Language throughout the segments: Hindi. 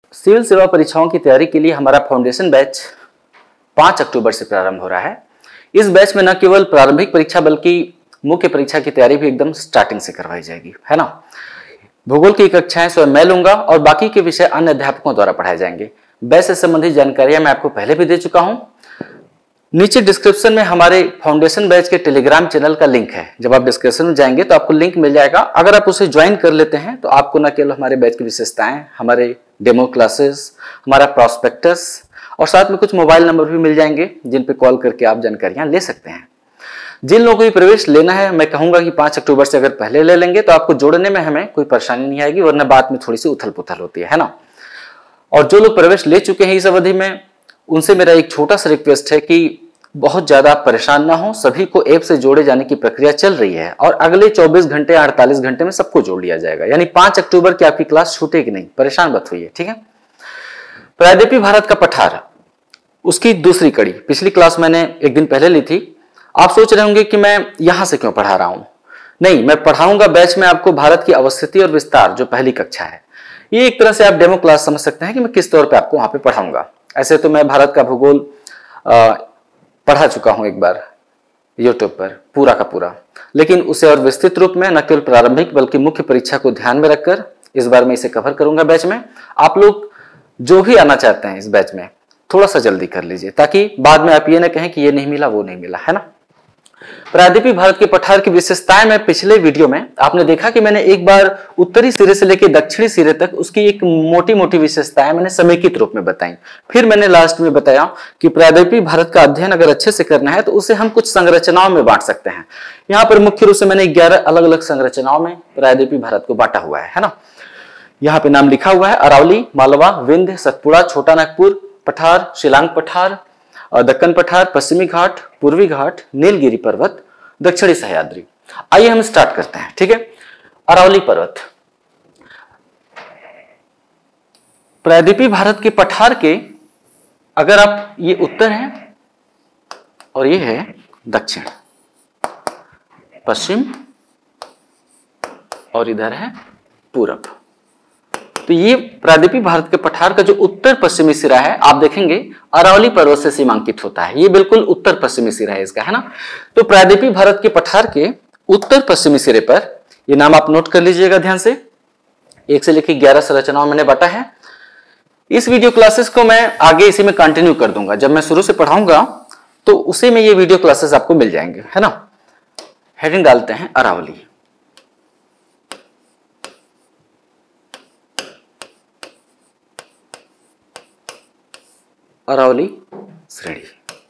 सिविल सेवा परीक्षाओं की तैयारी के लिए हमारा फाउंडेशन बैच 5 अक्टूबर से प्रारंभ हो रहा है। इस बैच में न केवल प्रारंभिक परीक्षा बल्कि मुख्य परीक्षा की तैयारी भी एकदम स्टार्टिंग से करवाई जाएगी, है ना। भूगोल की कक्षाएं स्वयं मैं लूंगा और बाकी के विषय अन्य अध्यापकों द्वारा पढ़ाए जाएंगे। बैच से संबंधित जानकारियां मैं आपको पहले भी दे चुका हूं। नीचे डिस्क्रिप्शन में हमारे फाउंडेशन बैच के टेलीग्राम चैनल का लिंक है। जब आप डिस्क्रिप्शन में जाएंगे तो आपको लिंक मिल जाएगा। अगर आप उसे ज्वाइन कर लेते हैं तो आपको न केवल हमारे बैच की विशेषताएं, हमारे डेमो क्लासेस, हमारा प्रॉस्पेक्टस और साथ में कुछ मोबाइल नंबर भी मिल जाएंगे जिन पे कॉल करके आप जानकारियां ले सकते हैं। जिन लोगों को प्रवेश लेना है, मैं कहूंगा कि 5 अक्टूबर से अगर पहले ले लेंगे तो आपको जोड़ने में हमें कोई परेशानी नहीं आएगी, वरना बाद में थोड़ी सी उथल पुथल होती है ना। और जो लोग प्रवेश ले चुके हैं इस अवधि में, उनसे मेरा एक छोटा सा रिक्वेस्ट है कि बहुत ज्यादा परेशान ना हो। सभी को ऐप से जोड़े जाने की प्रक्रिया चल रही है और अगले 24 घंटे 48 घंटे में सबको जोड़ लिया जाएगा। यानी 5 अक्टूबर की आपकी क्लास छूटेगी नहीं, परेशान मत होइए, ठीक है। प्रायद्वीपीय भारत का पठार, उसकी दूसरी कड़ी पिछली क्लास मैंने एक दिन पहले ली थी। आप सोच रहे होंगे कि मैं यहां से क्यों पढ़ा रहा हूं। नहीं, मैं पढ़ाऊंगा बैच में आपको भारत की अवस्थिति और विस्तार, जो पहली कक्षा है। ये एक तरह से आप डेमो क्लास समझ सकते हैं कि मैं किस तौर पे आपको वहां पे पढ़ाऊंगा। ऐसे तो मैं भारत का भूगोल पढ़ा चुका हूं एक बार यूट्यूब पर पूरा का पूरा, लेकिन उसे और विस्तृत रूप में न केवल प्रारंभिक बल्कि मुख्य परीक्षा को ध्यान में रखकर इस बार मैं इसे कवर करूंगा बैच में। आप लोग जो भी आना चाहते हैं इस बैच में थोड़ा सा जल्दी कर लीजिए, ताकि बाद में आप ये ना कहें कि ये नहीं मिला वो नहीं मिला, है ना। प्रायद्वीपीय भारत के पठार की विशेषताएं में पिछले वीडियो में आपने देखा कि मैंने एक बार उत्तरी सिरे से लेकर दक्षिणी सिरे तक उसकी एक मोटी मोटी विशेषताएं मैंने समेकित रूप में बताई। फिर मैंने लास्ट में बताया कि प्रायद्वीपीय भारत का अध्ययन अगर अच्छे से करना है तो उसे हम कुछ संरचनाओं में बांट सकते हैं। यहाँ पर मुख्य रूप से मैंने 11 अलग अलग संरचनाओं में प्रायद्वीपीय भारत को बांटा हुआ है ना। यहाँ पे नाम लिखा हुआ है: अरावली, मालवा, विंध्य, सतपुड़ा, छोटा नागपुर पठार, शिलांग पठार, दक्कन पठार, पश्चिमी घाट, पूर्वी घाट, नीलगिरी पर्वत, दक्षिणी सह्याद्री। आइए हम स्टार्ट करते हैं, ठीक है। अरावली पर्वत प्रायद्वीपीय भारत के पठार के, अगर आप ये उत्तर है और ये है दक्षिण, पश्चिम और इधर है पूरब, तो ये प्रायद्वीपीय भारत के पठार का जो उत्तर पश्चिमी सिरा है आप देखेंगे अरावली पर्वत से सीमांकित होता है। ये बिल्कुल उत्तर पश्चिमी सिरा है इसका, है ना। तो प्रायद्वीपीय भारत के पठार के उत्तर पश्चिमी सिरे पर, ये नाम आप नोट कर लीजिएगा ध्यान से, 1 से लेकर 11 संरचनाओं मैंने बांटा है। इस वीडियो क्लासेस को मैं आगे इसी में कंटिन्यू कर दूंगा। जब मैं शुरू से पढ़ाऊंगा तो उसी में ये वीडियो क्लासेस आपको मिल जाएंगे, है ना। हेडिंग डालते हैं अरावली। अरावली श्रेणी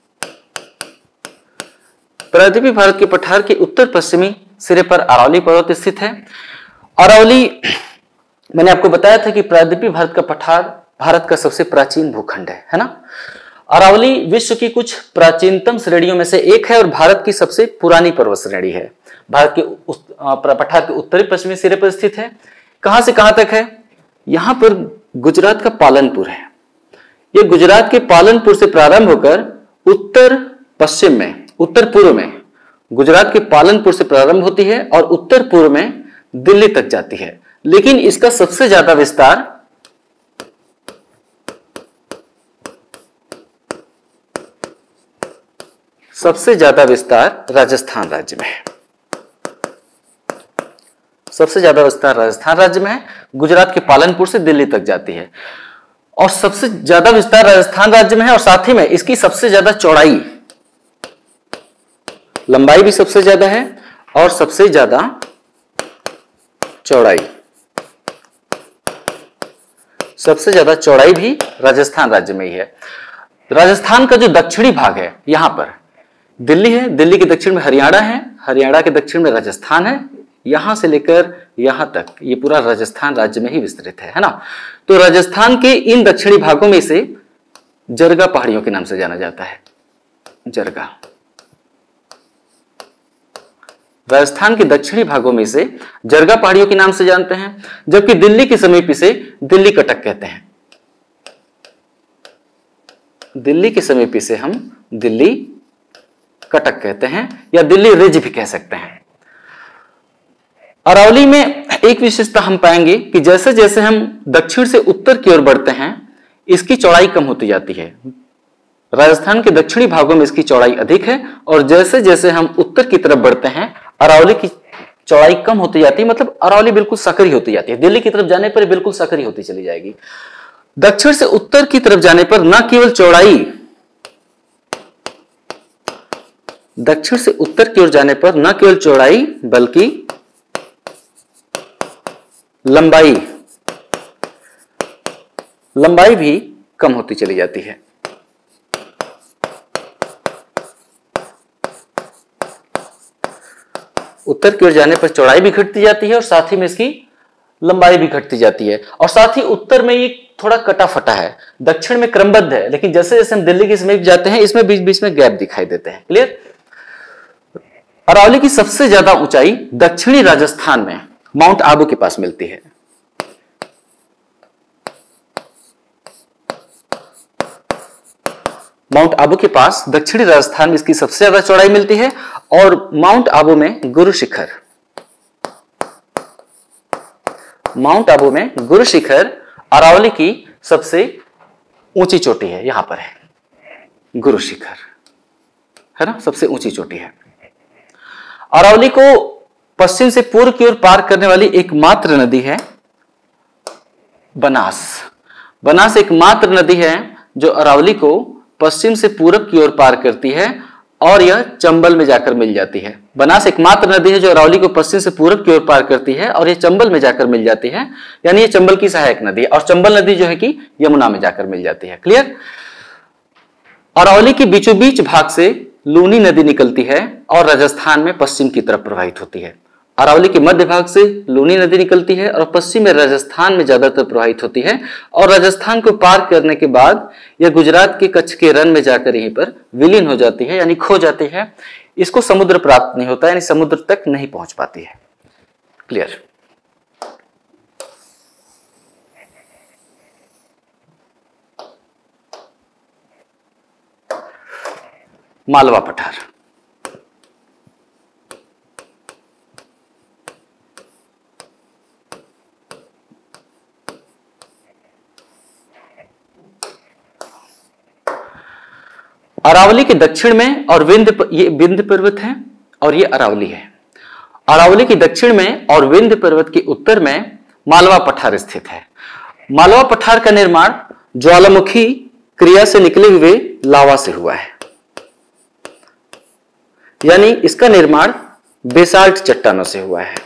प्रायद्वीपीय भारत के पठार के उत्तर पश्चिमी सिरे पर अरावली पर्वत स्थित है। अरावली, मैंने आपको बताया था कि प्रायद्वीपीय भारत का पठार भारत का सबसे प्राचीन भूखंड है ना। अरावली विश्व की कुछ प्राचीनतम श्रेणियों में से एक है और भारत की सबसे पुरानी पर्वत श्रेणी है। भारत के पठार के उत्तरी पश्चिमी सिरे पर स्थित है। कहां से कहां तक है? यहां पर गुजरात का पालनपुर है। ये गुजरात के पालनपुर से प्रारंभ होकर उत्तर पश्चिम में, उत्तर पूर्व में गुजरात के पालनपुर से प्रारंभ होती है और उत्तर पूर्व में दिल्ली तक जाती है। लेकिन इसका सबसे ज्यादा विस्तार राजस्थान राज्य में है। सबसे ज्यादा विस्तार राजस्थान राज्य में है। गुजरात के पालनपुर से दिल्ली तक जाती है और सबसे ज्यादा विस्तार राजस्थान राज्य में है। और साथ ही में इसकी सबसे ज्यादा चौड़ाई, लंबाई भी सबसे ज्यादा है और सबसे ज्यादा चौड़ाई भी राजस्थान राज्य में ही है। राजस्थान का जो दक्षिणी भाग है, यहां पर दिल्ली है, दिल्ली के दक्षिण में हरियाणा है, हरियाणा के दक्षिण में राजस्थान है, यहां से लेकर यहां तक ये पूरा राजस्थान राज्य में ही विस्तृत है ना। तो राजस्थान के इन दक्षिणी भागों में से जरगा पहाड़ियों के नाम से जाना जाता है। जरगा राजस्थान के दक्षिणी भागों में से जरगा पहाड़ियों के नाम से जानते हैं, जबकि दिल्ली के समीप इसे दिल्ली कटक कहते हैं। दिल्ली के समीप इसे हम दिल्ली कटक कहते हैं या दिल्ली रिज भी कह सकते हैं। अरावली में एक विशेषता हम पाएंगे कि जैसे जैसे हम दक्षिण से उत्तर की ओर बढ़ते हैं इसकी चौड़ाई कम होती जाती है। राजस्थान के दक्षिणी भागों में इसकी चौड़ाई अधिक है और जैसे जैसे हम उत्तर की तरफ बढ़ते हैं अरावली की चौड़ाई कम होती जाती है, मतलब अरावली बिल्कुल सकरी होती जाती है। दिल्ली की तरफ जाने पर बिल्कुल सकरी होती चली जाएगी। दक्षिण से उत्तर की तरफ जाने पर न केवल चौड़ाई, दक्षिण से उत्तर की ओर जाने पर न केवल चौड़ाई बल्कि लंबाई भी कम होती चली जाती है। उत्तर की ओर जाने पर चौड़ाई भी घटती जाती है और साथ ही में इसकी लंबाई भी घटती जाती है। और साथ ही उत्तर में ये थोड़ा कटा फटा है, दक्षिण में क्रमबद्ध है, लेकिन जैसे जैसे हम दिल्ली के समीप जाते हैं इसमें बीच बीच में गैप दिखाई देते हैं। क्लियर? अरावली की सबसे ज्यादा ऊंचाई दक्षिणी राजस्थान में माउंट आबू के पास मिलती है। माउंट आबू के पास दक्षिणी राजस्थान में इसकी सबसे ज्यादा चौड़ाई मिलती है और माउंट आबू में गुरु शिखर अरावली की सबसे ऊंची चोटी है। यहां पर है गुरु शिखर, है ना, सबसे ऊंची चोटी है। अरावली को पश्चिम से पूर्व की ओर पार करने वाली एकमात्र नदी है बनास। बनास एकमात्र नदी है जो अरावली को पश्चिम से पूरब की ओर पार करती है और यह चंबल में जाकर मिल जाती है। बनास एकमात्र नदी है जो अरावली को पश्चिम से पूरब की ओर पार करती है और यह चंबल में जाकर मिल जाती है, यानी यह चंबल की सहायक नदी है और चंबल नदी जो है कि यमुना में जाकर मिल जाती है। क्लियर? अरावली के बीचों बीच भाग से लूनी नदी निकलती है और राजस्थान में पश्चिम की तरफ प्रवाहित होती है। अरावली के मध्य भाग से लूनी नदी निकलती है और पश्चिम में राजस्थान में ज्यादातर प्रवाहित होती है और राजस्थान को पार करने के बाद यह गुजरात के कच्छ के रण में जाकर यहीं पर विलीन हो जाती है, यानी खो जाती है। इसको समुद्र प्राप्त नहीं होता, यानी समुद्र तक नहीं पहुंच पाती है। क्लियर? मालवा पठार। अरावली के दक्षिण में और ये विंध्य पर्वत है और ये अरावली है। अरावली के दक्षिण में और विंध्य पर्वत के उत्तर में मालवा पठार स्थित है। मालवा पठार का निर्माण ज्वालामुखी क्रिया से निकले हुए लावा से हुआ है, यानी इसका निर्माण बेसाल्ट चट्टानों से हुआ है।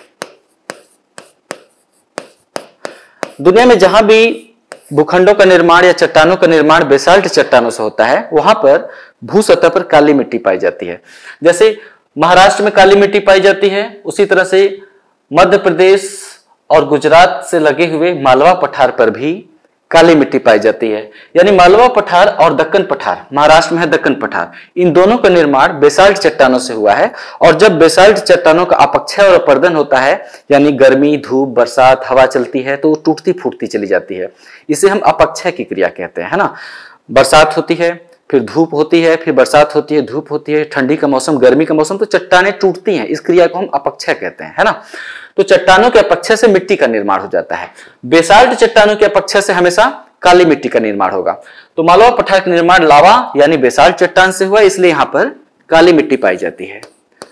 दुनिया में जहां भी भूखंडों का निर्माण या चट्टानों का निर्माण बेसाल्ट चट्टानों से होता है वहां पर भू सतह पर काली मिट्टी पाई जाती है। जैसे महाराष्ट्र में काली मिट्टी पाई जाती है, उसी तरह से मध्य प्रदेश और गुजरात से लगे हुए मालवा पठार पर भी काली मिट्टी पाई जाती है। यानी मालवा पठार और दक्कन पठार, महाराष्ट्र में है दक्कन पठार, इन दोनों का निर्माण बेसाल्ट चट्टानों से हुआ है। और जब बेसाल्ट चट्टानों का अपक्षय और अपर्दन होता है, यानी गर्मी, धूप, बरसात, हवा चलती है तो वो टूटती फूटती चली जाती है। इसे हम अपक्षय की क्रिया कहते हैं, है ना। बरसात होती है, फिर धूप होती है, फिर बरसात होती है, धूप होती है, ठंडी का मौसम, गर्मी का मौसम, तो चट्टानें टूटती हैं। इस क्रिया को हम अपक्षय कहते हैं, है ना। तो चट्टानों के अपक्षय से मिट्टी का निर्माण हो जाता है। बेसाल्ट चट्टानों के अपक्षय से हमेशा काली मिट्टी का निर्माण होगा। तो मालवा पठार का निर्माण लावा यानी बेसाल्ट चट्टान से हुआ, इसलिए यहां पर काली मिट्टी पाई जाती है,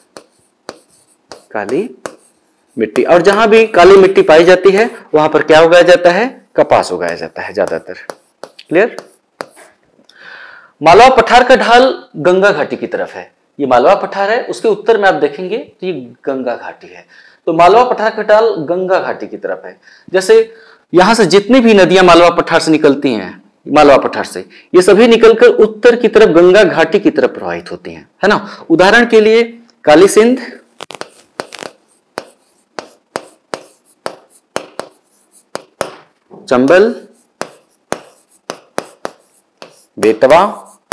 काली मिट्टी। और जहां भी काली मिट्टी पाई जाती है वहां पर क्या उगाया जाता है? कपास उगाया जाता है ज्यादातर। क्लियर? मालवा पठार का ढाल गंगा घाटी की तरफ है। ये मालवा पठार है, उसके उत्तर में आप देखेंगे तो ये गंगा घाटी है। तो मालवा पठार का ढाल गंगा घाटी की तरफ है। जैसे यहां से जितनी भी नदियां मालवा पठार से निकलती हैं, मालवा पठार से, ये सभी निकलकर उत्तर की तरफ गंगा घाटी की तरफ प्रवाहित होती हैं, है ना। उदाहरण के लिए काली सिंध, चंबल, बेतवा,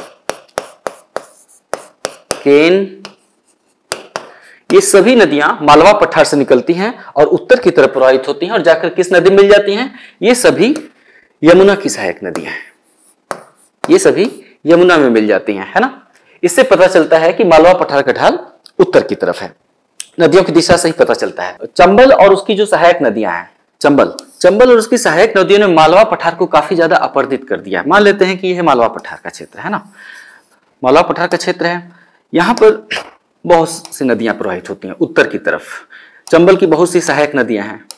केन, ये सभी नदियां मालवा पठार से निकलती हैं और उत्तर की तरफ प्रवाहित होती हैं और जाकर किस नदी में मिल जाती हैं? ये सभी यमुना की सहायक नदियां हैं। ये सभी यमुना में मिल जाती हैं, है ना। इससे पता चलता है कि मालवा पठार का ढाल उत्तर की तरफ है। नदियों की दिशा से ही पता चलता है। चंबल और उसकी जो सहायक नदियां हैं, चंबल और उसकी सहायक नदियों ने मालवा पठार को काफी ज्यादा अपर्दित कर दिया। मान लेते हैं कि यह मालवा पठार का क्षेत्र है ना, मालवा पठार का क्षेत्र है। यहाँ पर बहुत सी नदियां प्रवाहित होती हैं उत्तर की तरफ। चंबल की बहुत सी सहायक नदियां हैं।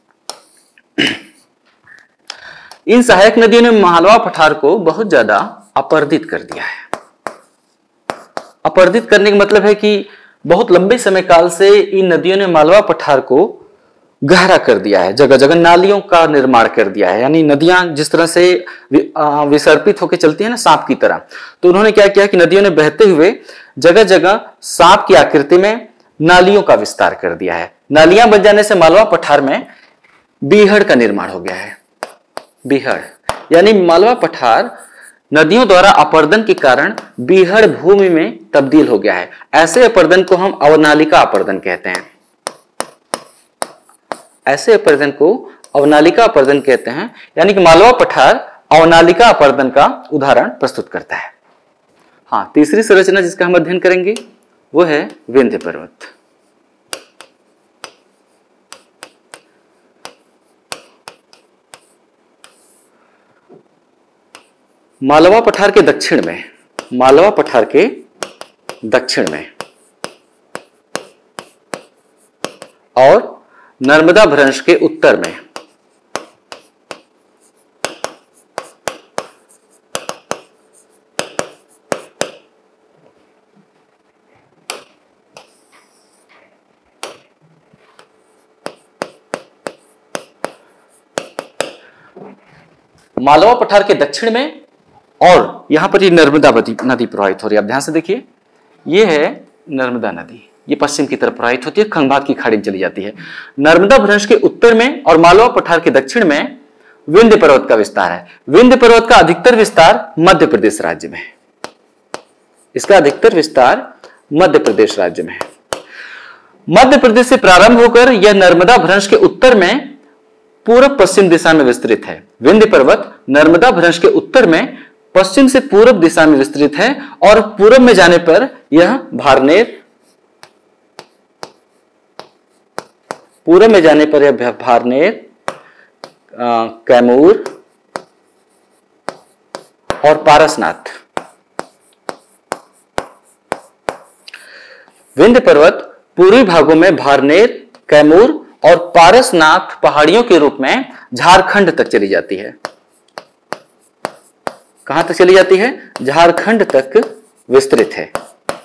इन सहायक नदियों ने मालवा पठार को बहुत ज्यादा अपर्दित कर दिया है। अपर्दित करने का मतलब है कि बहुत लंबे समय काल से इन नदियों ने मालवा पठार को गहरा कर दिया है, जगह जगह नालियों का निर्माण कर दिया है। यानी नदियां जिस तरह से विसर्पित होकर चलती है ना सांप की तरह, तो उन्होंने क्या किया कि नदियों ने बहते हुए जगह जगह सांप की आकृति में नालियों का विस्तार कर दिया है। नालियां बन जाने से मालवा पठार में बीहड़ का निर्माण हो गया है। बीहड़ यानी मालवा पठार नदियों द्वारा अपर्दन के कारण बीहड़ भूमि में तब्दील हो गया है। ऐसे अपर्दन को हम अवनालिका अपर्दन कहते हैं। ऐसे अपर्दन को अवनालिका अपर्दन कहते हैं। यानी कि मालवा पठार अवनालिका अपर्दन का उदाहरण प्रस्तुत करता है। हाँ, तीसरी संरचना जिसका हम अध्ययन करेंगे वो है विंध्य पर्वत। मालवा पठार के दक्षिण में, मालवा पठार के दक्षिण में और नर्मदा भ्रंश के उत्तर में मालवा पठार के दक्षिण में और यहां पर ये नर्मदा नदी प्रवाहित हो रही है। आप ध्यान से देखिए, ये है नर्मदा नदी, ये पश्चिम की तरफ प्रवाहित होती है, खंगभाग की खाड़ी में चली जाती है। नर्मदा भ्रंश के उत्तर में और मालवा पठार के दक्षिण में विंध्य पर्वत का विस्तार है। विंध्य पर्वत का अधिकतर विस्तार मध्य प्रदेश राज्य में है। इसका अधिकतर विस्तार मध्य प्रदेश राज्य में है। मध्य प्रदेश से प्रारंभ होकर यह नर्मदा भ्रंश के उत्तर में पूर्व पश्चिम दिशा में विस्तृत है। विंध्य पर्वत नर्मदा भ्रंश के उत्तर में पश्चिम से पूर्व दिशा में विस्तृत है और पूर्व में जाने पर यह भारनेर, पूर्व में जाने पर यह भारनेर, कैमूर और पारसनाथ। विंध्य पर्वत पूर्वी भागों में भारनेर, कैमूर और पारसनाथ पहाड़ियों के रूप में झारखंड तक चली जाती है। कहां तक चली जाती है? झारखंड तक विस्तृत है।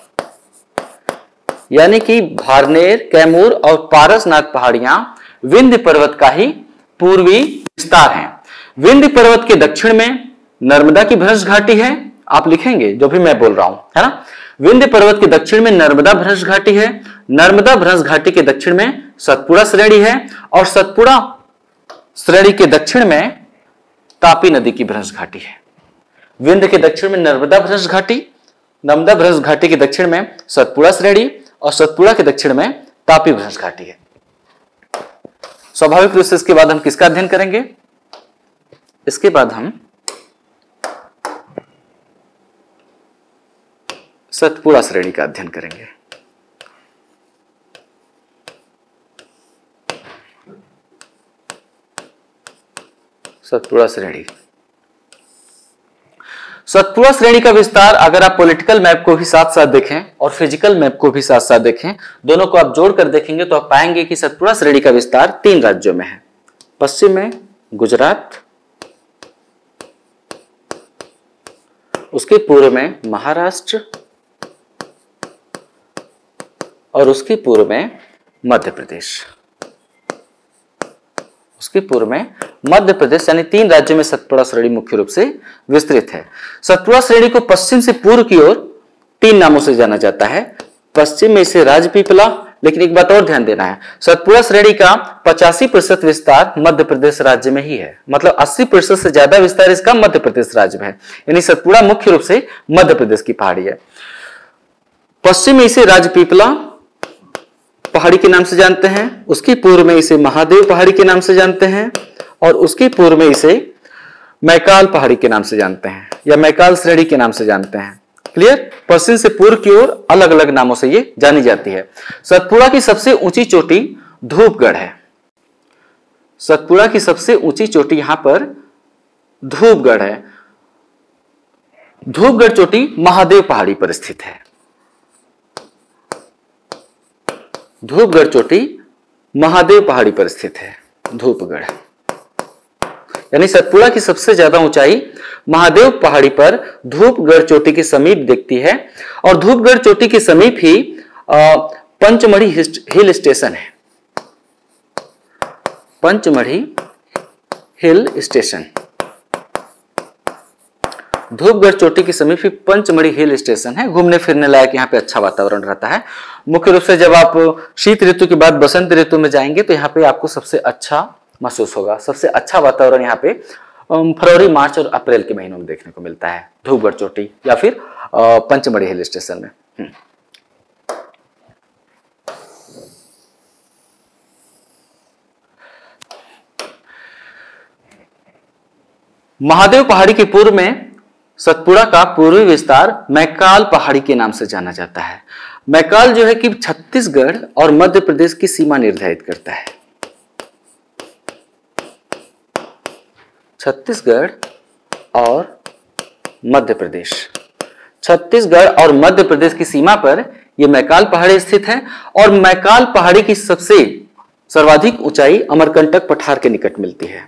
यानी कि भारनेर, कैमूर और पारसनाथ पहाड़ियां विंध्य पर्वत का ही पूर्वी विस्तार हैं। विंध्य पर्वत के दक्षिण में नर्मदा की भ्रंश घाटी है। आप लिखेंगे जो भी मैं बोल रहा हूं, है ना। विंध्य पर्वत के दक्षिण में नर्मदा भ्रंश घाटी है। नर्मदा भ्रंश घाटी के दक्षिण में सतपुड़ा श्रेणी है और सतपुड़ा श्रेणी के दक्षिण में तापी नदी की भ्रंश घाटी है। विंध्य के दक्षिण में नर्मदा भ्रंश घाटी, नर्मदा भ्रंश घाटी के दक्षिण में सतपुड़ा श्रेणी और सतपुड़ा के दक्षिण में तापी भ्रंश घाटी है। स्वाभाविक रूप से इसके बाद हम किसका अध्ययन करेंगे? इसके बाद हम सतपुड़ा श्रेणी का अध्ययन करेंगे। सतपुड़ा श्रेणी, सतपुड़ा श्रेणी का विस्तार अगर आप पॉलिटिकल मैप को भी साथ साथ देखें और फिजिकल मैप को भी साथ साथ देखें, दोनों को आप जोड़कर देखेंगे तो आप पाएंगे कि सतपुड़ा श्रेणी का विस्तार 3 राज्यों में है। पश्चिम में गुजरात, उसके पूर्व में महाराष्ट्र और उसके पूर्व में मध्य प्रदेश। उसके पूर्व में मध्य प्रदेश, यानी 3 राज्यों में सतपुड़ा श्रेणी मुख्य रूप से विस्तृत है। सतपुड़ा श्रेणी को पश्चिम से पूर्व की ओर 3 नामों से जाना जाता है। पश्चिम में इसे राजपीपला, लेकिन एक बात और ध्यान देना है, सतपुड़ा श्रेणी का 85% विस्तार मध्य प्रदेश राज्य में ही है। मतलब 80% से ज्यादा विस्तार इसका मध्य प्रदेश राज्य में है। यानी सतपुड़ा मुख्य रूप से मध्य प्रदेश की पहाड़ी है। पश्चिम में इसे राजपीपला पहाड़ी के नाम से जानते हैं, उसके पूर्व में इसे महादेव पहाड़ी के नाम से जानते हैं और उसके पूर्व में इसे मैकाल पहाड़ी के नाम से जानते हैं या मैकाल श्रेणी के नाम से जानते हैं। क्लियर? पश्चिम से पूर्व की ओर अलग अलग नामों से ये जानी जाती है। सतपुड़ा की सबसे ऊंची चोटी धूपगढ़ है। सतपुड़ा की सबसे ऊंची चोटी यहां पर धूपगढ़ है। धूपगढ़ चोटी महादेव पहाड़ी पर स्थित है। धूपगढ़ चोटी महादेव पहाड़ी पर स्थित है। धूपगढ़ यानी सतपुड़ा की सबसे ज्यादा ऊंचाई महादेव पहाड़ी पर धूपगढ़ चोटी के समीप दिखती है और धूपगढ़ चोटी के समीप ही पंचमढ़ी हिल स्टेशन है। पंचमढ़ी हिल स्टेशन, धूपगढ़ चोटी के समीप ही पंचमढ़ी हिल स्टेशन है। घूमने फिरने लायक यहाँ पे अच्छा वातावरण रहता है। मुख्य रूप से जब आप शीत ऋतु के बाद बसंत ऋतु में जाएंगे तो यहाँ पे आपको सबसे अच्छा महसूस होगा। सबसे अच्छा वातावरण यहाँ पे फरवरी, मार्च और अप्रैल के महीनों में देखने को मिलता है, धूपगढ़ चोटी या फिर पंचमढ़ी हिल स्टेशन में। महादेव पहाड़ी के पूर्व में सतपुड़ा का पूर्वी विस्तार मैकाल पहाड़ी के नाम से जाना जाता है। मैकाल जो है कि छत्तीसगढ़ और मध्य प्रदेश की सीमा निर्धारित करता है। छत्तीसगढ़ और मध्य प्रदेश, छत्तीसगढ़ और मध्य प्रदेश की सीमा पर यह मैकाल पहाड़ी स्थित है और मैकाल पहाड़ी की सबसे सर्वाधिक ऊंचाई अमरकंटक पठार के निकट मिलती है।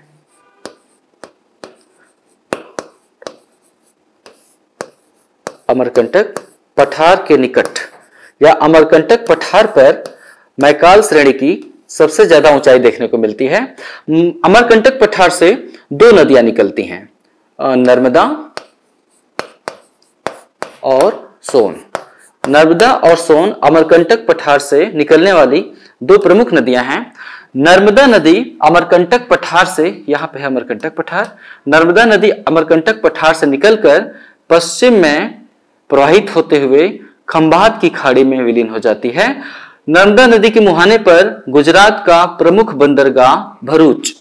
अमरकंटक पठार के निकट या अमरकंटक पठार पर मैकाल श्रेणी की सबसे ज्यादा ऊंचाई देखने को मिलती है। अमरकंटक पठार से दो नदियां निकलती हैं, नर्मदा और सोन। नर्मदा और सोन अमरकंटक पठार से निकलने वाली दो प्रमुख नदियां हैं। नर्मदा नदी अमरकंटक पठार से, यहां पे है अमरकंटक पठार, नर्मदा नदी अमरकंटक पठार से निकलकर पश्चिम में प्रवाहित होते हुए खंभात की खाड़ी में विलीन हो जाती है। नर्मदा नदी के मुहाने पर गुजरात का प्रमुख बंदरगाह भरूच,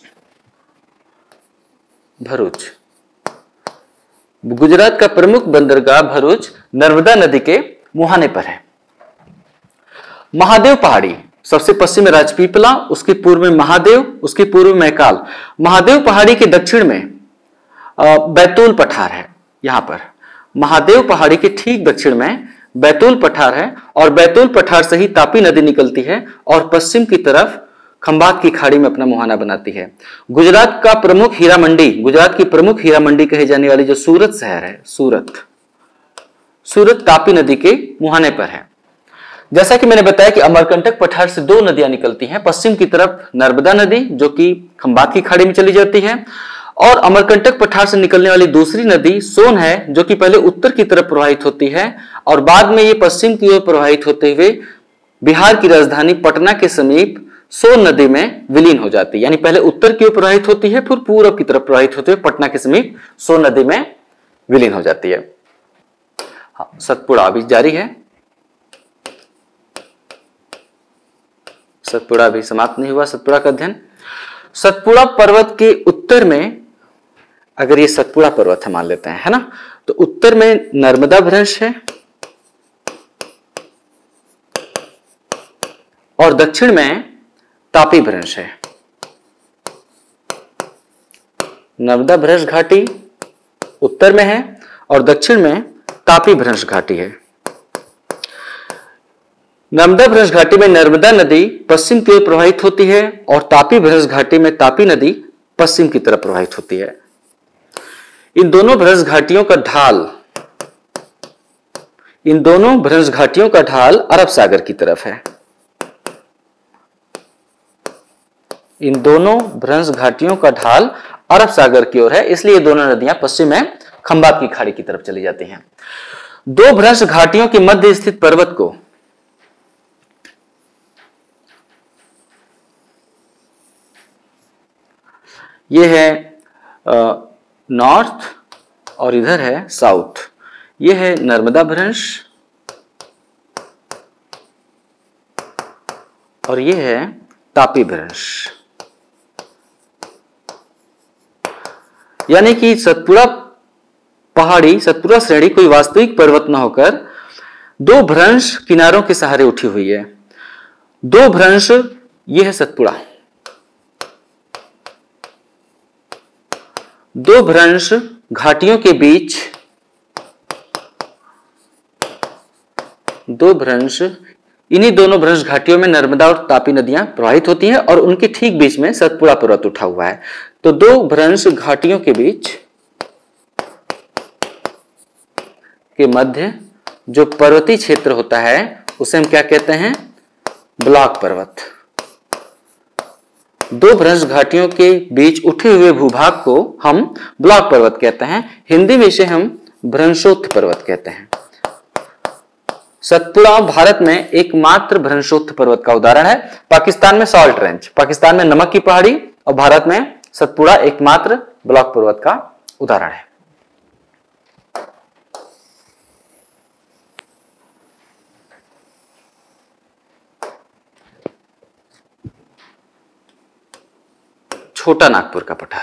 गुजरात का प्रमुख बंदरगाह भरूच नर्मदा नदी के मुहाने पर है। महादेव पहाड़ी सबसे पश्चिम में राजपीपला, उसके पूर्व में महादेव, उसके पूर्व में मैकाल। महादेव पहाड़ी के दक्षिण में बैतूल पठार है। यहां पर महादेव पहाड़ी के ठीक दक्षिण में बैतूल पठार है और बैतूल पठार से ही तापी नदी निकलती है और पश्चिम की तरफ खंभात की खाड़ी में अपना मुहाना बनाती है। गुजरात का प्रमुख हीरा मंडी, गुजरात की प्रमुख हीरा मंडी कही जाने वाली जो सूरत शहर है, सूरत तापी नदी के मुहाने पर है। जैसा कि मैंने बताया कि अमरकंटक पठार से दो नदियां निकलती हैं। पश्चिम की तरफ नर्मदा नदी जो कि खंभात की खाड़ी में चली जाती है और अमरकंटक पठार से निकलने वाली दूसरी नदी सोन है जो कि पहले उत्तर की तरफ प्रवाहित होती है और बाद में ये पश्चिम की ओर प्रवाहित होते हुए बिहार की राजधानी पटना के समीप सोन नदी में विलीन हो जाती है। यानी पहले उत्तर की ओर प्रवाहित होती है, फिर पूर्व की तरफ प्रवाहित होते हुए पटना के समीप सोन नदी में विलीन हो जाती है। हाँ, सतपुड़ा अभी जारी है। सतपुड़ा अभी समाप्त नहीं हुआ, सतपुड़ा का अध्ययन। सतपुड़ा पर्वत के उत्तर में, अगर ये सतपुड़ा पर्वत है मान लेते हैं, है ना, तो उत्तर में नर्मदा भ्रंश है और दक्षिण में तापी भ्रंश है। नर्मदा भ्रंश घाटी उत्तर में है और दक्षिण में तापी भ्रंश घाटी है। नर्मदा भ्रंश घाटी में नर्मदा नदी पश्चिम की ओर प्रवाहित होती है और तापी भ्रंश घाटी में तापी नदी पश्चिम की तरफ प्रवाहित होती है। इन दोनों भ्रंश घाटियों का ढाल अरब सागर की तरफ है। इन दोनों भ्रंश घाटियों का ढाल अरब सागर की ओर है, इसलिए ये दोनों नदियां पश्चिम में खंभात की खाड़ी की तरफ चली जाती हैं। दो भ्रंश घाटियों के मध्य स्थित पर्वत को ये है नॉर्थ और इधर है साउथ। ये है नर्मदा भ्रंश और ये है तापी भ्रंश। यानी कि सतपुड़ा पहाड़ी सतपुड़ा श्रेणी कोई वास्तविक पर्वत न होकर दो भ्रंश किनारों के सहारे उठी हुई है। दो भ्रंश, यह है सतपुड़ा, दो भ्रंश घाटियों के बीच, दो भ्रंश, इन्हीं दोनों भ्रंश घाटियों में नर्मदा और तापी नदियां प्रवाहित होती हैं और उनके ठीक बीच में सतपुड़ा पर्वत उठा हुआ है। तो दो भ्रंश घाटियों के बीच के मध्य जो पर्वतीय क्षेत्र होता है उसे हम क्या कहते हैं? ब्लॉक पर्वत। दो भ्रंश घाटियों के बीच उठे हुए भूभाग को हम ब्लॉक पर्वत कहते हैं। हिंदी में इसे हम भ्रंशोत्थ पर्वत कहते हैं। सतपुड़ा भारत में एकमात्र भ्रंशोत्थ पर्वत का उदाहरण है। पाकिस्तान में सॉल्ट रेंज, पाकिस्तान में नमक की पहाड़ी, और भारत में सतपुड़ा एकमात्र ब्लॉक पर्वत का उदाहरण है। छोटा नागपुर का पठार,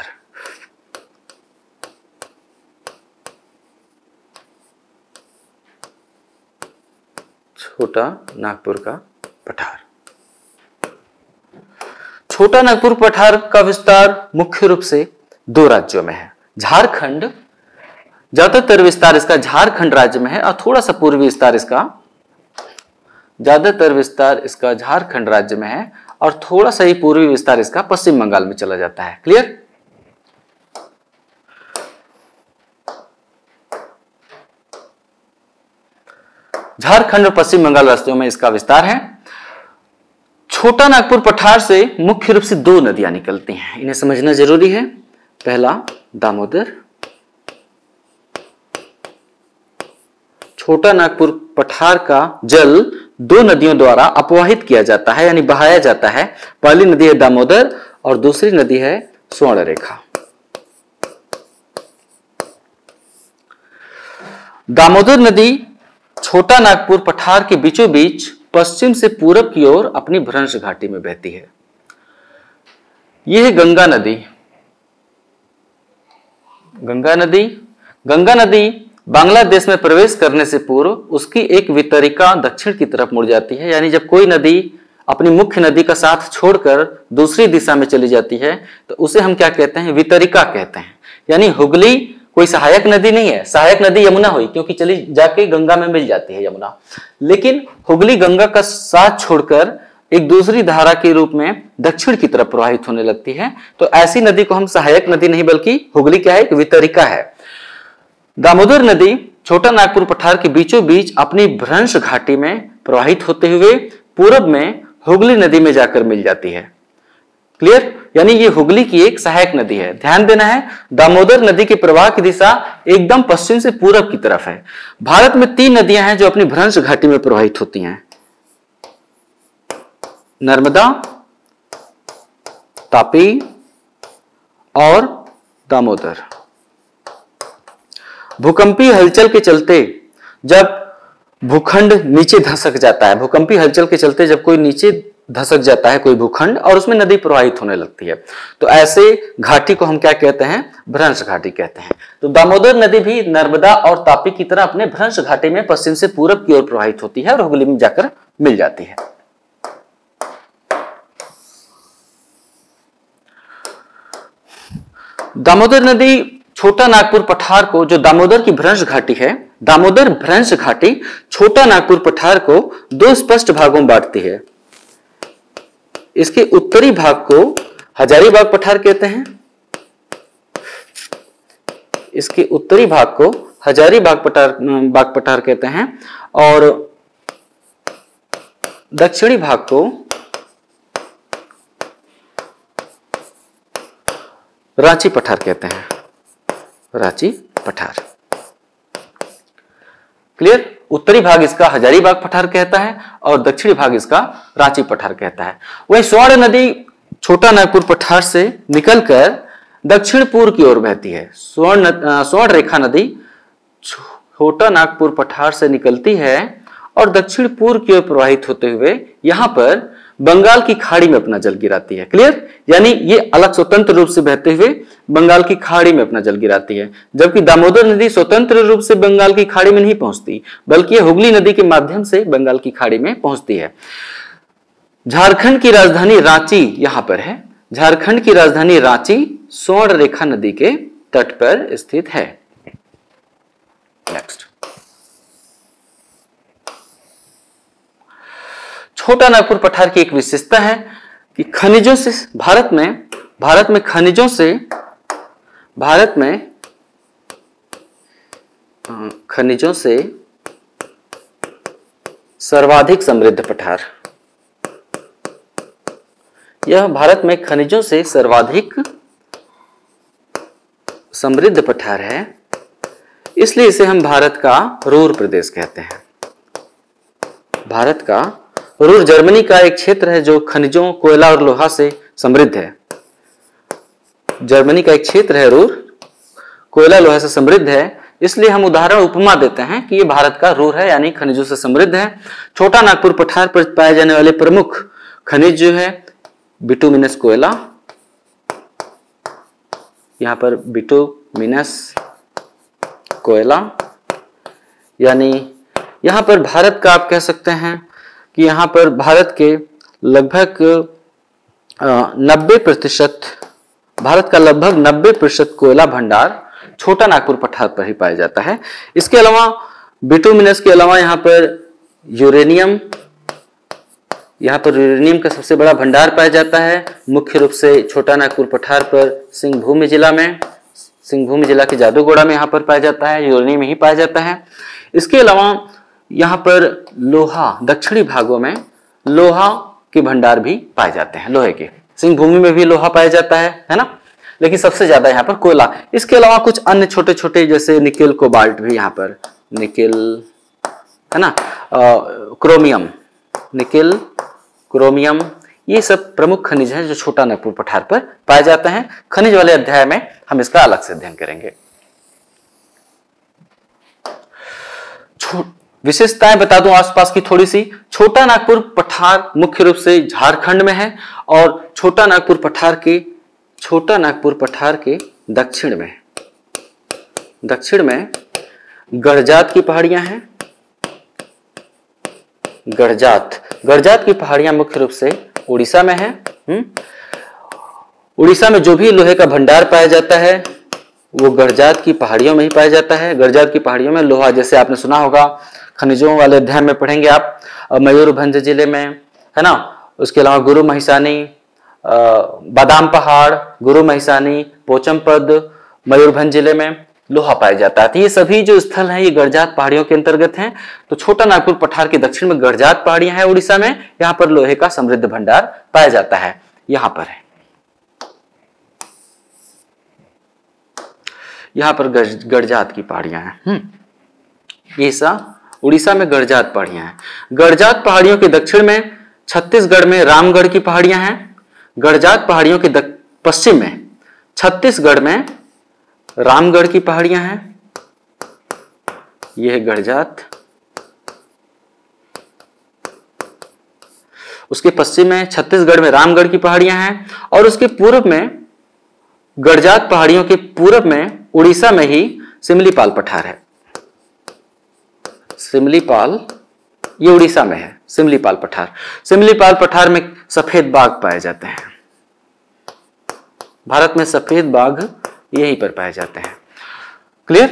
छोटा नागपुर का पठार। छोटा नागपुर पठार का विस्तार मुख्य रूप से दो राज्यों में है। झारखंड, ज्यादातर विस्तार इसका झारखंड राज्य में है और थोड़ा सा पूर्वी विस्तार इसका, ज्यादातर विस्तार इसका झारखंड राज्य में है और थोड़ा सा ही पूर्वी विस्तार इसका पश्चिम बंगाल में चला जाता है। क्लियर? झारखंड और पश्चिम बंगाल राज्यों में इसका विस्तार है। छोटा नागपुर पठार से मुख्य रूप से दो नदियां निकलती हैं, इन्हें समझना जरूरी है। पहला दामोदर, छोटा नागपुर पठार का जल दो नदियों द्वारा अपवाहित किया जाता है, यानी बहाया जाता है। पहली नदी है दामोदर और दूसरी नदी है स्वर्णरेखा। दामोदर नदी छोटा नागपुर पठार के बीचों बीच पश्चिम से पूरब की ओर अपनी भ्रंश घाटी में बहती है। यह है गंगा नदी। गंगा नदी बांग्लादेश में प्रवेश करने से पूर्व उसकी एक वितरिका दक्षिण की तरफ मुड़ जाती है, यानी जब कोई नदी अपनी मुख्य नदी का साथ छोड़कर दूसरी दिशा में चली जाती है तो उसे हम क्या कहते हैं? वितरिका कहते हैं। यानी हुगली कोई सहायक नदी नहीं है। सहायक नदी यमुना हुई, क्योंकि चली जाके गंगा में मिल जाती है यमुना, लेकिन हुगली गंगा का साथ छोड़कर एक दूसरी धारा के रूप में दक्षिण की तरफ प्रवाहित होने लगती है। तो ऐसी नदी को हम सहायक नदी नहीं बल्कि हुगली क्या है? एक वितरिका है। दामोदर नदी छोटा नागपुर पठार के बीचों बीच अपनी भ्रंश घाटी में प्रवाहित होते हुए पूरब में हुगली नदी में जाकर मिल जाती है। क्लियर? यानी ये हुगली की एक सहायक नदी है। ध्यान देना है, दामोदर नदी के प्रवाह की दिशा एकदम पश्चिम से पूरब की तरफ है। भारत में तीन नदियां हैं जो अपनी भ्रंश घाटी में प्रवाहित होती हैं: नर्मदा, तापी और दामोदर। भूकंपीय हलचल के चलते जब भूखंड नीचे धसक जाता है, भूकंपीय हलचल के चलते जब कोई नीचे धसक जाता है कोई भूखंड और उसमें नदी प्रवाहित होने लगती है, तो ऐसे घाटी को हम क्या कहते हैं? भ्रंश घाटी कहते हैं। तो दामोदर नदी भी नर्मदा और तापी की तरह अपने भ्रंश घाटी में पश्चिम से पूरब की ओर प्रवाहित होती है और हुगली में जाकर मिल जाती है। दामोदर नदी छोटा नागपुर पठार को, जो दामोदर की भ्रंश घाटी है, दामोदर भ्रंश घाटी छोटा नागपुर पठार को दो स्पष्ट भागों में बांटती है। इसके उत्तरी भाग को हजारीबाग पठार कहते हैं, इसके उत्तरी भाग को हजारीबाग पठार कहते हैं और दक्षिणी भाग को रांची पठार कहते हैं। रांची पठार। क्लियर? उत्तरी भाग इसका हजारीबाग पठार कहता है और दक्षिणी भाग इसका रांची पठार कहता है। वही स्वर्ण नदी छोटा नागपुर पठार से निकलकर दक्षिण पूर्व की ओर बहती है। स्वर्ण रेखा नदी छोटा नागपुर पठार से निकलती है और दक्षिण पूर्व की ओर प्रवाहित होते हुए यहां पर बंगाल की खाड़ी में अपना जल गिराती है। क्लियर? यानी ये अलग स्वतंत्र रूप से बहते हुए बंगाल की खाड़ी में अपना जल गिराती है, जबकि दामोदर नदी स्वतंत्र रूप से बंगाल की खाड़ी में नहीं पहुंचती, बल्कि हुगली नदी के माध्यम से बंगाल की खाड़ी में पहुंचती है। झारखंड की राजधानी रांची यहां पर है। झारखंड की राजधानी रांची स्वर्ण रेखा नदी के तट पर स्थित है। नेक्स्ट, छोटा नागपुर पठार की एक विशेषता है कि खनिजों से भारत में खनिजों से सर्वाधिक समृद्ध पठार। यह भारत में खनिजों से सर्वाधिक समृद्ध पठार है, इसलिए इसे हम भारत का रूर प्रदेश कहते हैं। भारत का रूर जर्मनी का एक क्षेत्र है जो खनिजों, कोयला और लोहा से समृद्ध है। जर्मनी का एक क्षेत्र है रूर, कोयला लोहा से समृद्ध है, इसलिए हम उदाहरण उपमा देते हैं कि ये भारत का रूर है, यानी खनिजों से समृद्ध है। छोटा नागपुर पठार पर पाए जाने वाले प्रमुख खनिज जो है बिटुमिनस कोयला, यहां पर बिटुमिनस कोयला, यानी यहां पर भारत का आप कह सकते हैं कि यहां पर भारत के लगभग 90%, भारत का लगभग 90% कोयला भंडार छोटा नागपुर पठार पर ही पाया जाता है। इसके अलावा बिटुमिनस के अलावा यहाँ पर यूरेनियम का सबसे बड़ा भंडार पाया जाता है, मुख्य रूप से छोटा नागपुर पठार पर सिंहभूम जिला के जादूगोड़ा में यहाँ पर पाया जाता है, यूरेनियम ही पाया जाता है। इसके अलावा यहाँ पर लोहा, दक्षिणी भागों में लोहा के भंडार भी पाए जाते हैं, लोहे के। सिंहभूमि में भी लोहा पाया जाता है ना, लेकिन सबसे ज्यादा यहाँ पर कोयला। इसके अलावा कुछ अन्य छोटे छोटे जैसे निकेल, कोबाल्ट भी यहाँ पर, निकेल है ना, क्रोमियम, निकेल, क्रोमियम, ये सब प्रमुख खनिज हैं जो छोटा नागपुर पठार पर पाए जाते हैं। खनिज वाले अध्याय में हम इसका अलग से अध्ययन करेंगे। विशेषताएं बता दूं आसपास की थोड़ी सी। छोटा नागपुर पठार मुख्य रूप से झारखंड में है और छोटा नागपुर पठार के दक्षिण में गड़जात की पहाड़ियां हैं। गड़जात की पहाड़ियां मुख्य रूप से उड़ीसा में है। उड़ीसा में जो भी लोहे का भंडार पाया जाता है वो गड़जात की पहाड़ियों में ही पाया जाता है। गड़जात की पहाड़ियों में लोहा, जैसे आपने सुना होगा, खनिजों वाले अध्याय में पढ़ेंगे आप, मयूरभंज जिले में है ना। उसके अलावा गुरु महिसानी, बादाम पहाड़, गुरु महिसानी, पोचमपद, मयूरभंज जिले में लोहा पाया जाता है। तो ये सभी जो स्थल हैं ये गड़जात पहाड़ियों के अंतर्गत हैं। तो छोटा नागपुर पठार के दक्षिण में गड़जात पहाड़ियां हैं उड़ीसा में, यहाँ पर लोहे का समृद्ध भंडार पाया जाता है। यहाँ पर है, यहाँ पर गड़जात की पहाड़ियां हैं। ये सब उड़ीसा में गड़जात पहाड़ियां हैं। गड़जात पहाड़ियों के दक्षिण में छत्तीसगढ़ में रामगढ़ की पहाड़ियां हैं। गड़जात पहाड़ियों के पश्चिम में छत्तीसगढ़ में रामगढ़ की पहाड़ियां हैं। यह है गड़जात। उसके पश्चिम में छत्तीसगढ़ में रामगढ़ की पहाड़ियां हैं और उसके पूर्व में, गड़जात पहाड़ियों के पूर्व में उड़ीसा में ही सिमलीपाल पठार है। सिमलीपाल, ये उड़ीसा में है सिमलीपाल पठार में सफेद बाघ पाए जाते हैं। भारत में सफेद बाघ यहीं पर पाए जाते हैं। क्लियर?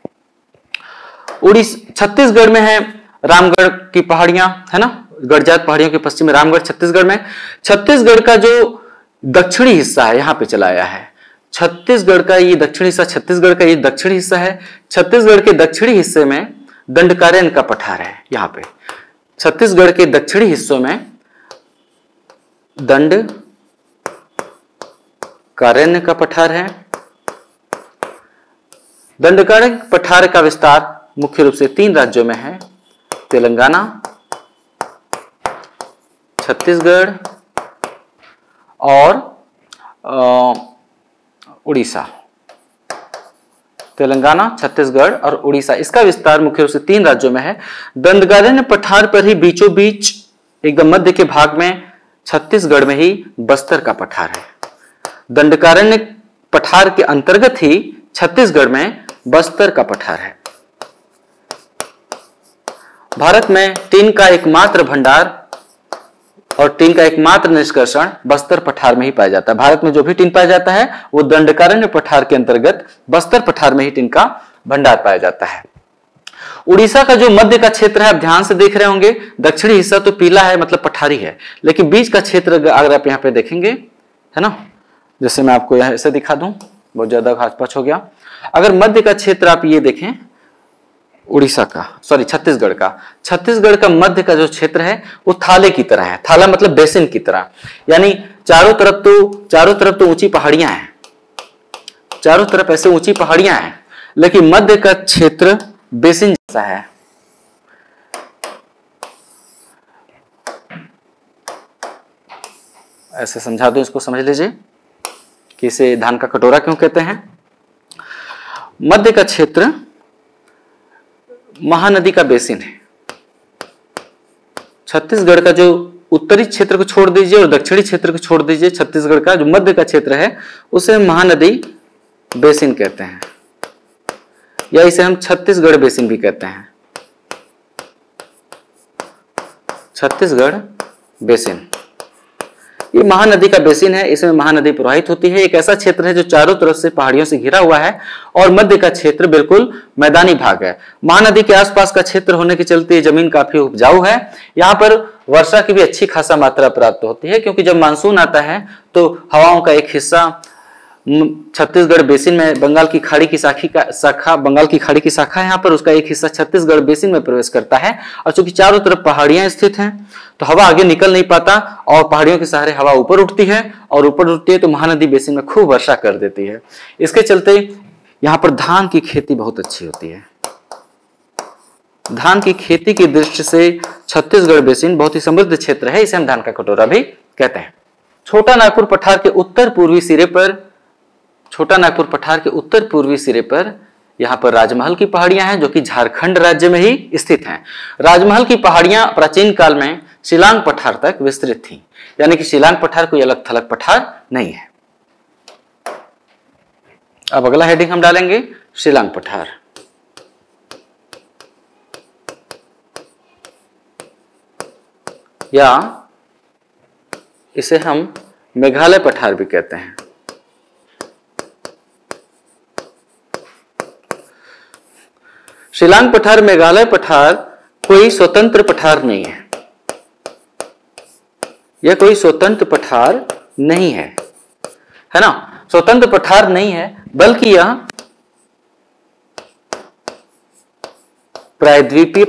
छत्तीसगढ़ में है रामगढ़ की पहाड़ियां, है ना। गड़जात पहाड़ियों के पश्चिम में रामगढ़ छत्तीसगढ़ में। छत्तीसगढ़ का जो दक्षिणी हिस्सा है यहां पे चला आया है। छत्तीसगढ़ का ये दक्षिणी हिस्सा है। छत्तीसगढ़ के दक्षिणी हिस्से में दंडकारण्य का पठार है। यहाँ पे छत्तीसगढ़ के दक्षिणी हिस्सों में दंडकारण्य का पठार है। दंडकारण्य पठार का विस्तार मुख्य रूप से 3 राज्यों में है, तेलंगाना, छत्तीसगढ़ और उड़ीसा। तेलंगाना, छत्तीसगढ़ और उड़ीसा, इसका विस्तार मुख्य रूप से 3 राज्यों में है। दंडकारण्य पठार पर ही बीचों बीच एकदम मध्य के भाग में छत्तीसगढ़ में ही बस्तर का पठार है। दंडकारण्य पठार के अंतर्गत ही छत्तीसगढ़ में बस्तर का पठार है। भारत में टीन का एकमात्र भंडार और टीन का एकमात्र निष्कर्षण बस्तर पठार में ही पाया जाता है। भारत में जो भी टीन पाया जाता है वो दंडकारण्य पठार के अंतर्गत बस्तर पठार में ही टीन का भंडार पाया जाता है। उड़ीसा का जो मध्य का क्षेत्र है, आप ध्यान से देख रहे होंगे, दक्षिणी हिस्सा तो पीला है मतलब पठारी है, लेकिन बीच का क्षेत्र अगर आप यहाँ पे देखेंगे, है ना, जैसे मैं आपको यहाँ ऐसे दिखा दूं, बहुत ज्यादा घास-पात हो गया। अगर मध्य का क्षेत्र आप ये देखें, उड़ीसा का, सॉरी छत्तीसगढ़ का मध्य का जो क्षेत्र है वो थाले की तरह है। थाला मतलब बेसिन की तरह, यानी चारों तरफ तो ऊंची पहाड़ियां हैं, चारों तरफ ऐसे ऊंची पहाड़ियां हैं, लेकिन मध्य का क्षेत्र बेसिन जैसा है। ऐसे समझा दो, इसको समझ लीजिए कि इसे धान का कटोरा क्यों कहते हैं। मध्य का क्षेत्र महानदी का बेसिन है। छत्तीसगढ़ का जो उत्तरी क्षेत्र को छोड़ दीजिए और दक्षिणी क्षेत्र को छोड़ दीजिए, छत्तीसगढ़ का जो मध्य का क्षेत्र है उसे महानदी बेसिन कहते हैं, या इसे हम छत्तीसगढ़ बेसिन भी कहते हैं। छत्तीसगढ़ बेसिन ये महानदी का बेसिन है, इसमें महानदी प्रवाहित होती है। एक ऐसा क्षेत्र है जो चारों तरफ से पहाड़ियों से घिरा हुआ है और मध्य का क्षेत्र बिल्कुल मैदानी भाग है। महानदी के आसपास का क्षेत्र होने के चलते जमीन काफी उपजाऊ है। यहाँ पर वर्षा की भी अच्छी खासा मात्रा प्राप्त होती है, क्योंकि जब मानसून आता है तो हवाओं का एक हिस्सा छत्तीसगढ़ बेसिन में बंगाल की खाड़ी की शाखा है यहाँ पर, उसका एक हिस्सा छत्तीसगढ़ बेसिन में प्रवेश करता है। और चूंकि चारों तरफ पहाड़ियां स्थित हैं तो हवा आगे निकल नहीं पाता और पहाड़ियों के सहारे हवा ऊपर उठती है, और ऊपर उठती है तो महानदी बेसिन में खूब वर्षा कर देती है। इसके चलते यहाँ पर धान की खेती बहुत अच्छी होती है। धान की खेती की दृष्टि से छत्तीसगढ़ बेसिन बहुत ही समृद्ध क्षेत्र है, इसे हम धान का कटोरा भी कहते हैं। छोटा नागपुर पठार के उत्तर पूर्वी सिरे पर यहाँ पर राजमहल की पहाड़ियां हैं, जो कि झारखंड राज्य में ही स्थित हैं। राजमहल की पहाड़ियां प्राचीन काल में शिलांग पठार तक विस्तृत थीं, यानी कि शिलांग पठार कोई अलग थलग पठार नहीं है। अब अगला हेडिंग हम डालेंगे शिलांग पठार। या इसे हम मेघालय पठार भी कहते हैं। शिलांग पठार, मेघालय पठार कोई स्वतंत्र पठार नहीं है, यह कोई स्वतंत्र पठार नहीं है, है ना, स्वतंत्र पठार नहीं है, बल्कि यह प्रायद्वीपीय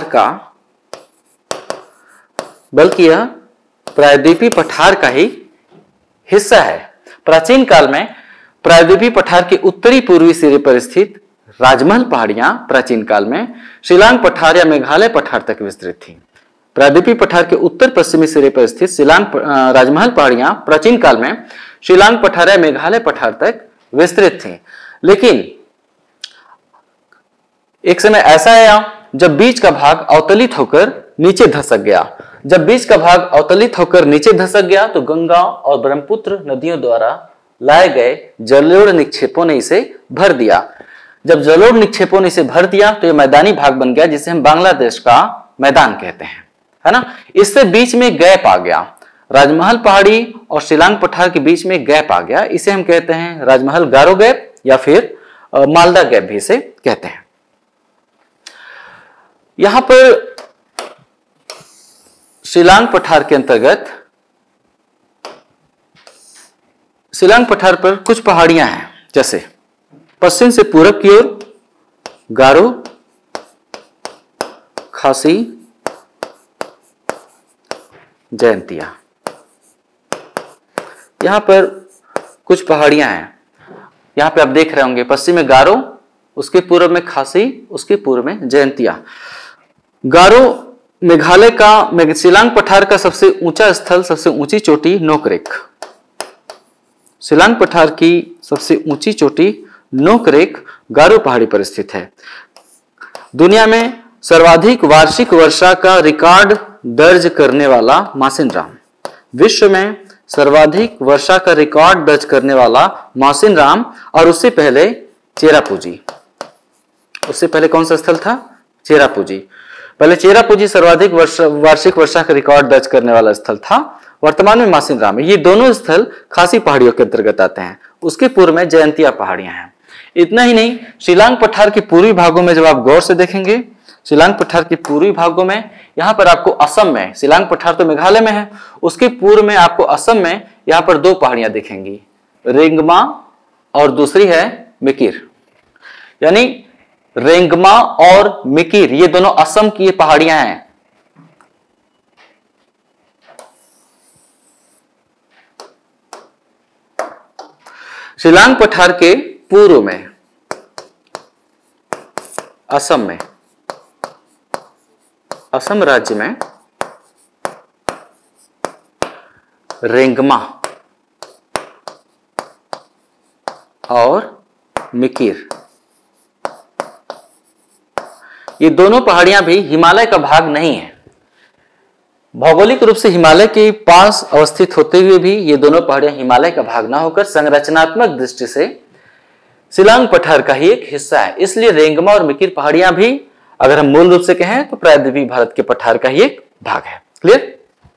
पठार का ही हिस्सा है। प्राचीन काल में प्रायद्वीपीय पठार के उत्तरी पूर्वी सिरे पर स्थित राजमहल पहाड़ियां प्राचीन काल में शिलांग पठार या मेघालय पठार तक विस्तृत थीं। प्रायद्वीपीय पठार के उत्तर पश्चिमी सिरे पर स्थित राजमहल पहाड़ियां प्राचीन काल में शिलांग पठार या मेघालय पठार तक विस्तृत थीं। लेकिन एक समय ऐसा आया जब बीच का भाग अवतलित होकर नीचे धसक गया। जब बीच का भाग अवतलित होकर नीचे धसक गया तो गंगा और ब्रह्मपुत्र नदियों द्वारा लाए गए जलोढ़ निक्षेपों ने इसे भर दिया। जब जलोढ़ निक्षेपों ने इसे भर दिया तो यह मैदानी भाग बन गया, जिसे हम बांग्लादेश का मैदान कहते हैं, है ना। इससे बीच में गैप आ गया, राजमहल पहाड़ी और शिलांग पठार के बीच में गैप आ गया। इसे हम कहते हैं राजमहल गारो गैप या फिर मालदा गैप भी इसे कहते हैं। यहां पर शिलांग पठार के अंतर्गत शिलांग पठार पर कुछ पहाड़ियां हैं, जैसे पश्चिम से पूरब की ओर गारो, खासी, जयंतिया, यहां पर कुछ पहाड़ियां हैं। यहां पे आप देख रहे होंगे पश्चिम में गारो, उसके पूर्व में खासी, उसके पूर्व में जयंतिया। गारो मेघालय का शिलांग पठार का सबसे ऊंचा स्थल, सबसे ऊंची चोटी नोकरेक। शिलांग पठार की सबसे ऊंची चोटी नोकरेक गारो पहाड़ी पर स्थित है। दुनिया में सर्वाधिक वार्षिक वर्षा का रिकॉर्ड दर्ज करने वाला मासिनराम, विश्व में सर्वाधिक वर्षा का रिकॉर्ड दर्ज करने वाला मौसिनराम और उससे पहले चेरापूंजी। उससे पहले कौन सा स्थल था? चेरापूंजी। पहले चेरापूंजी सर्वाधिक वार्षिक वर्षा का रिकॉर्ड दर्ज करने वाला स्थल था, वर्तमान में मौसिनराम है। ये दोनों स्थल खासी पहाड़ियों के अंतर्गत आते हैं। उसके पूर्व में जयंतिया पहाड़ियां हैं। इतना ही नहीं, शिलांग पठार के पूर्वी भागों में जब आप गौर से देखेंगे, शिलांग पठार के पूर्वी भागों में यहाँ पर आपको असम में, शिलांग पठार तो मेघालय में है, उसके पूर्व में आपको असम में यहाँ पर दो पहाड़ियां दिखेंगी, रेंगमा और दूसरी है मिकिर। यानी रेंगमा और मिकिर ये दोनों असम की पहाड़ियां हैं। शिलांग पठार के पूर्व में असम में, असम राज्य में रेंगमा और मिकिर, ये दोनों पहाड़ियां भी हिमालय का भाग नहीं है। भौगोलिक रूप से हिमालय के पास अवस्थित होते हुए भी ये दोनों पहाड़ियां हिमालय का भाग ना होकर संरचनात्मक दृष्टि से शिलांग पठार का ही एक हिस्सा है। इसलिए रेंगमा और मिकिर पहाड़ियां भी, अगर हम मूल रूप से कहें तो प्रायद्वीपीय भारत के पठार का ही एक भाग है। क्लियर?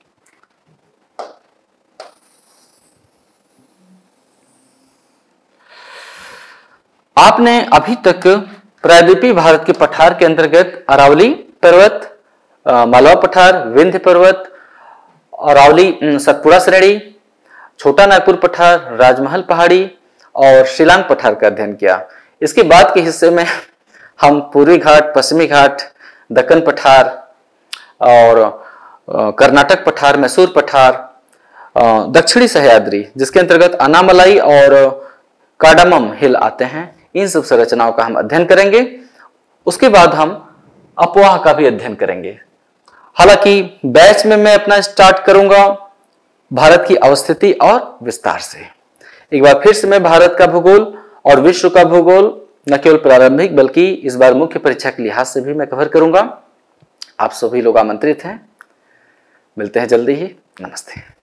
आपने अभी तक प्रायद्वीपीय भारत के पठार के अंतर्गत अरावली पर्वत, मालवा पठार, विंध्य पर्वत, अरावली सतपुड़ा श्रेणी, छोटा नागपुर पठार, राजमहल पहाड़ी और शिलांग पठार का अध्ययन किया। इसके बाद के हिस्से में हम पूर्वी घाट, पश्चिमी घाट, दक्कन पठार और कर्नाटक पठार, मैसूर पठार, दक्षिणी सह्याद्री जिसके अंतर्गत अनामलाई और कार्डामम हिल आते हैं, इन सब संरचनाओं का हम अध्ययन करेंगे। उसके बाद हम अपवाह का भी अध्ययन करेंगे। हालांकि बैच में मैं अपना स्टार्ट करूंगा भारत की अवस्थिति और विस्तार से। एक बार फिर से मैं भारत का भूगोल और विश्व का भूगोल न केवल प्रारंभिक बल्कि इस बार मुख्य परीक्षा के लिहाज से भी मैं कवर करूंगा। आप सभी लोग आमंत्रित हैं। मिलते हैं जल्दी ही। नमस्ते।